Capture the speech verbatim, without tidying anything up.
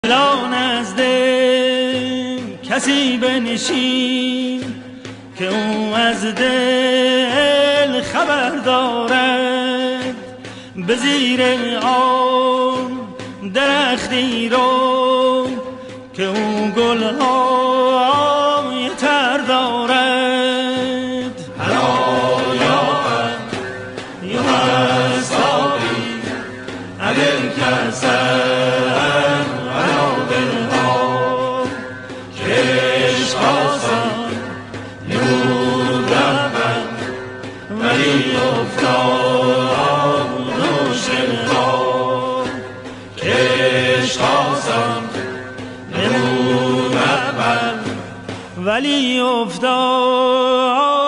لا نزد کسی بنشین که او از دل خبر دارد. به زیر آن درختی رو که او گلهای تر دارد. هلا یا یا هستابی عدل کسر هلا دلها کش خواستم نور رفتن ولی افتاد و شلها. کش خواستم نور رفتن ولی افتاد